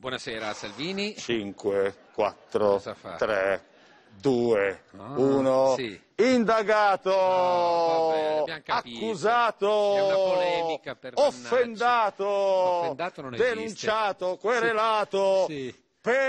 Buonasera Salvini. 5, 4, 3, 2, 1. Sì. Indagato, vabbè, accusato, è una polemica per offendato, non denunciato, querelato, sì.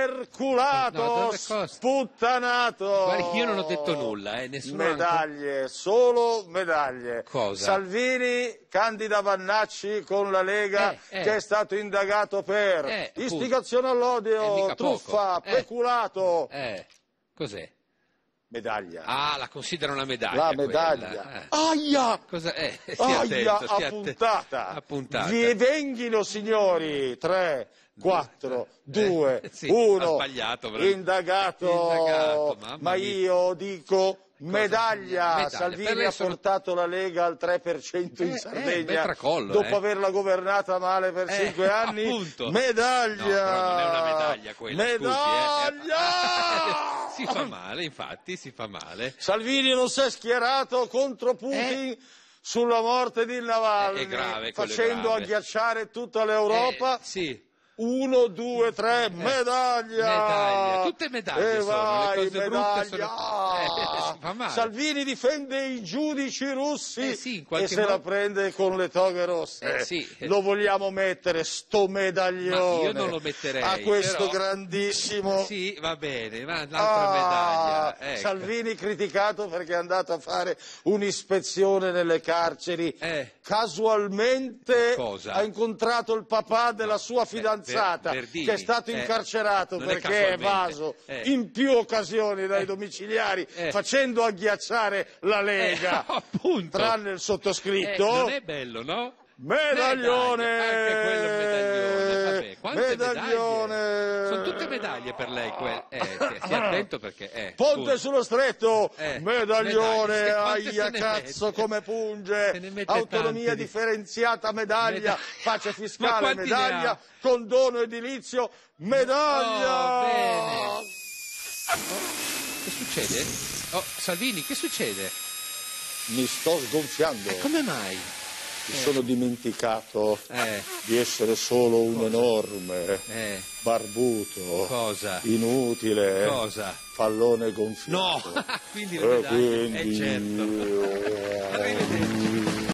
perculato, sputtanato. Guardi, io non ho detto nulla, nessuno. Medaglie, solo medaglie. Cosa? Salvini candida Vannacci con la Lega, che è stato indagato per istigazione all'odio, truffa, peculato. Cos'è? Medaglia. Ah, la considera una medaglia. La medaglia. Aia! Cosa è? Aia, appuntata. Vi venghino, signori. 3, 4, 2, 1. Ha sbagliato. Indagato. Ma io dico medaglia. Salvini ha portato la Lega al 3% in Sardegna, tracollo, dopo averla governata male per 5 anni. Appunto. Medaglia. No, però non è una medaglia quella. Medaglia. Si fa male, infatti, si fa male. Salvini non si è schierato contro Putin sulla morte di Navalny, è grave, facendo agghiacciare tutta l'Europa. Sì. 1, 2, 3, medaglia! Tutte medaglie sono, le cose brutte sono... si fa male. Salvini difende i giudici russi e se modo... la prende con le toghe rosse. Lo vogliamo mettere, sto medaglione. Ma io non lo metterei. A questo grandissimo... Sì, va bene, ma l'altra medaglia. Ecco. Salvini criticato perché è andato a fare un'ispezione nelle carceri. Casualmente ha incontrato il papà della sua fidanzata. Verdini, che è stato incarcerato perché è evaso in più occasioni dai domiciliari facendo agghiacciare la Lega, tranne il sottoscritto. Non è bello, no? Medaglione! Anche quello medaglione. Vabbè, quante medaglione! Medaglie? Sono tutte medaglie per lei. Stia attento perché Ponte sullo Stretto, medaglione, aia cazzo come punge, autonomia differenziata, medaglia, pace fiscale, medaglia, condono edilizio, medaglia! Bene. Che succede? Salvini, che succede? Mi sto sgonfiando. Come mai? Mi sono dimenticato di essere solo un enorme, barbuto, inutile, pallone gonfiato. No, quindi le medaglie, certo. Arrivederci.